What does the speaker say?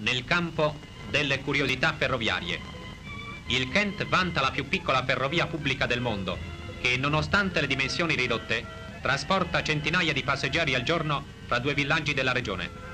nel campo delle curiosità ferroviarie. Il Kent vanta la più piccola ferrovia pubblica del mondo, che nonostante le dimensioni ridotte, trasporta centinaia di passeggeri al giorno fra due villaggi della regione.